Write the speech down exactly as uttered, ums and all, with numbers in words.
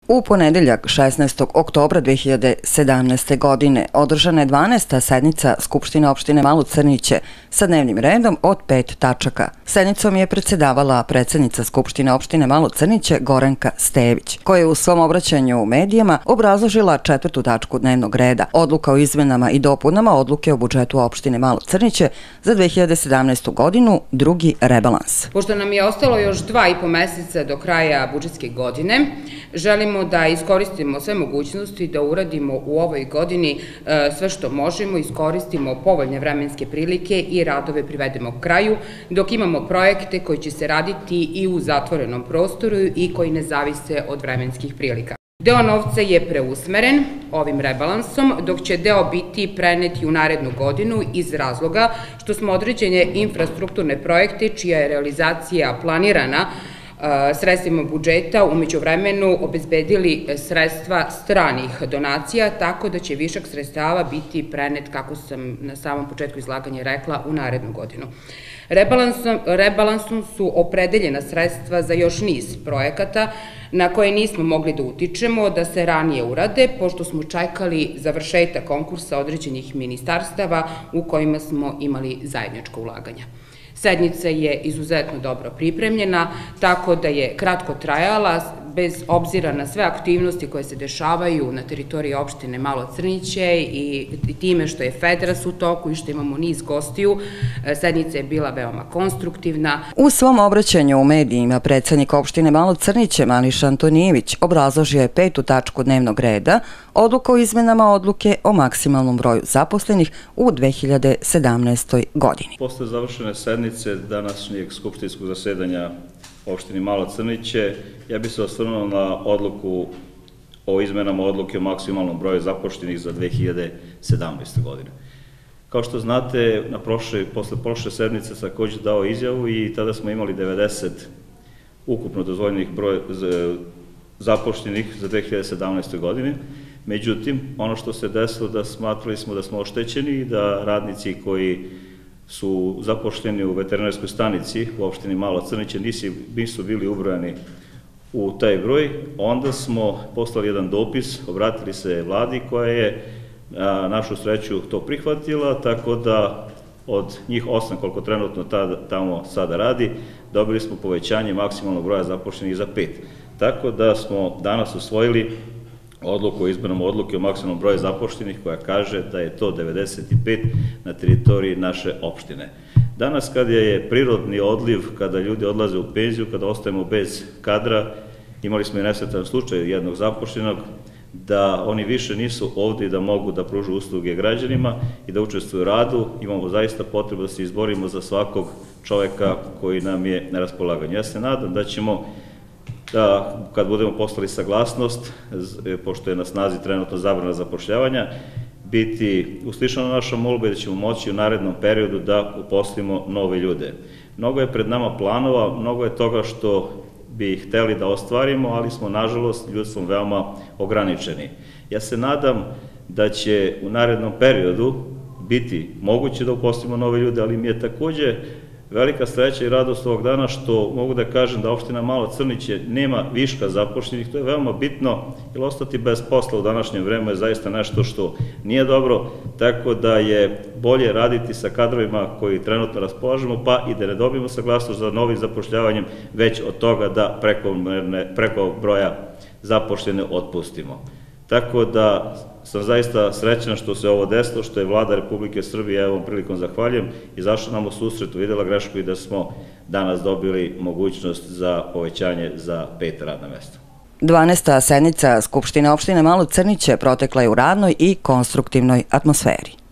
U ponedeljak šesnaestog oktobra dve hiljade sedamnaeste. godine održana je dvanaesta sednica Skupštine opštine Malo Crniće sa dnevnim redom od pet tačaka. Sednicom je predsedavala predsednica Skupštine opštine Malo Crniće Goranka Stević, koja je u svom obraćanju u medijima obrazložila četvrtu tačku dnevnog reda, odluka o izmenama i dopunama odluke o budžetu opštine Malo Crniće za dve hiljade sedamnaestu. godinu, drugi rebalans. Pošto nam je ostalo još dva i po meseca do kraja budžetske godine, želimo da iskoristimo sve mogućnosti da uradimo u ovoj godini sve što možemo, iskoristimo povoljne vremenske prilike i radove privedemo kraju, dok imamo projekte koji će se raditi i u zatvorenom prostoru i koji ne zavise od vremenskih prilika. Deo novca je preusmeren ovim rebalansom, dok će deo biti preneti u narednu godinu iz razloga što smo određene infrastrukturne projekte čija je realizacija planirana sredstvima budžeta umeđu vremenu obezbedili sredstva stranih donacija, tako da će višak sredstava biti prenet, kako sam na samom početku izlaganja rekla, u narednu godinu. Rebalansom, rebalansom su opredeljena sredstva za još niz projekata na koje nismo mogli da utičemo da se ranije urade, pošto smo čekali završetak konkursa određenih ministarstava u kojima smo imali zajedničko ulaganja. Sednica je izuzetno dobro pripremljena, tako da je kratko trajala, bez obzira na sve aktivnosti koje se dešavaju na teritoriji opštine Malo Crniće i time što je Federas u toku i što imamo niz gostiju, sednica je bila veoma konstruktivna. U svom obraćanju u medijima predsednik opštine Malo Crniće Maniša Antonijević obrazložio je petu tačku dnevnog reda, odluka o izmenama odluke o maksimalnom broju zaposlenih u dve hiljade sedamnaestoj. godini. Posle završene sednice današnjeg skupštinskog zasedanja opštini Malo Crniće, ja bih se osvrnuo na odluku o izmenama odluke o maksimalnom broju zaposlenih za dve hiljade sedamnaestu. godine. Kao što znate, na prošle, posle prošle sednice sam takođe dao izjavu i tada smo imali devedeset ukupno dozvoljenih broj zaposlenih za dve hiljade sedamnaestu. godine. Međutim, ono što se desilo da smatrali smo da smo oštećeni i da radnici koji su zapošljeni u veterinarskoj stanici u opštini Malo Crniće nisu bili ubrojani u taj broj, onda smo poslali jedan dopis, obratili se vladi koja je na našu sreću to prihvatila, tako da od njih osam, koliko trenutno tamo sada radi, dobili smo povećanje maksimalnog broja zapošljenih za pet. Tako da smo danas usvojili odluku o izmenom odluke o maksimalnom broju zapošljenih koja kaže da je to devedeset pet na teritoriji naše opštine. Danas kada je prirodni odliv, kada ljudi odlaze u penziju, kada ostajemo bez kadra, imali smo i nesretan slučaj jednog zapošljenog, da oni više nisu ovde i da mogu da pružu usluge građanima i da učestvuju u radu, imamo zaista potrebu da se izborimo za svakog čoveka koji nam je na raspolaganju. Ja se nadam da ćemo da kad budemo poslali saglasnost, pošto je na snazi trenutno zabrana zapošljavanja, biti uslišana naša molba i da ćemo moći u narednom periodu da uposlimo nove ljude. Mnogo je pred nama planova, mnogo je toga što bi hteli da ostvarimo, ali smo nažalost ljudstvom veoma ograničeni. Ja se nadam da će u narednom periodu biti moguće da uposlimo nove ljude, ali mi je takođe velika sreća i radost ovog dana što mogu da kažem da opština Malo Crniće nema viška zapošljenih. To je veoma bitno, jer ostati bez posla u današnjem vremenu je zaista nešto što nije dobro, tako da je bolje raditi sa kadrovima koji trenutno raspolažemo, pa i da ne dobijemo saglasnost za novim zapošljavanjem, već od toga da preko broja zapošljene otpustimo. Tako da sam zaista srećan što se ovo desilo, što je Vlada Republike Srbije, ja ovom prilikom zahvaljujem, izašla nam u susret, uvidela grešku i da smo danas dobili mogućnost za povećanje za pet radna mesta. dvanaesta sednica Skupštine opštine Malo Crniće protekla je u radnoj i konstruktivnoj atmosferi.